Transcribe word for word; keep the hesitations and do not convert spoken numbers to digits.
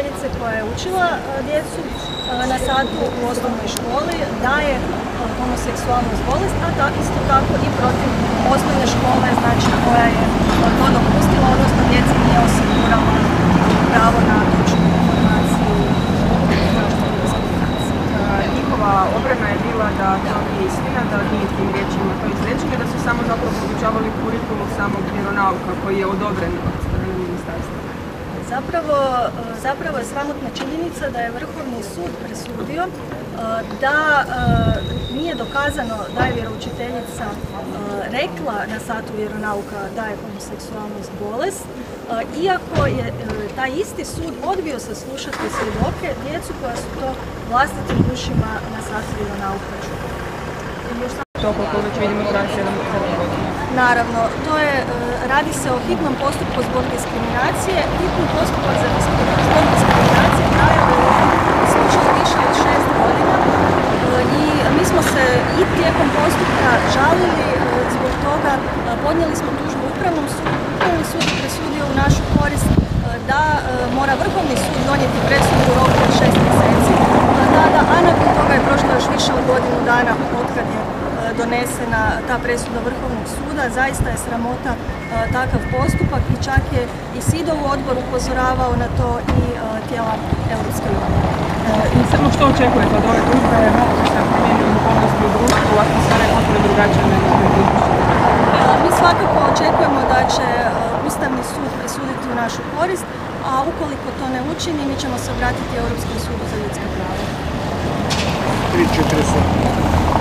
učiteljice koja je učila djecu na satu u osnovnoj školi da je homoseksualnost bolest, a tako isto tako i protiv osnovne škole, znači koja je to dopustila, odnosno djeci nije osigurala pravo na točnu informaciju. Njihova obrana je bila da to nije istina, da nije tim riječima to izrečeno, da su samo zapravo podučavali kurikulum samog vjeronauka koji je odobren od strane ministarstva. Zapravo, zapravo je sramotna činjenica da je Vrhovni sud presudio da nije dokazano da je vjeroučiteljica rekla na satu vjeronauka da je homoseksualnost bolest, iako je taj isti sud odbio saslušati svjedoke, djecu koja su to vlastitim ušima na satu vjeronauka čula. To koliko već vidimo traje sedam godina. Naravno, to je, radi se o hitnom postupku zbog diskriminacije. Hitni postupak za zbog diskriminacije traje u slučaju više od šest godina i mi smo se i tijekom postupka žalili zbog toga, podnijeli smo tužbu Upravnom sudu. Upravni sud je presudio u našu korist da mora Vrhovni sud donijeti presudu u roku od šest mjeseci, a nakon toga je prošlo još više od godinu dana otkad je donesena ta presuda Vrhovnog suda. Zaista je sramota takav postupak i čak je i Sidov odbor upozoravao na to i tijela Europske unije. I samo što očekujete od ove tužbe, malo se promijenili okolnosti u društvu, atmosfera je potpuno drugačija nego što je bilo? Mi svakako očekujemo da će Ustavni sud presuditi u našu korist, a ukoliko to ne učini, mi ćemo se obratiti Europskom sudu za ljudska prava. tri četiri sedam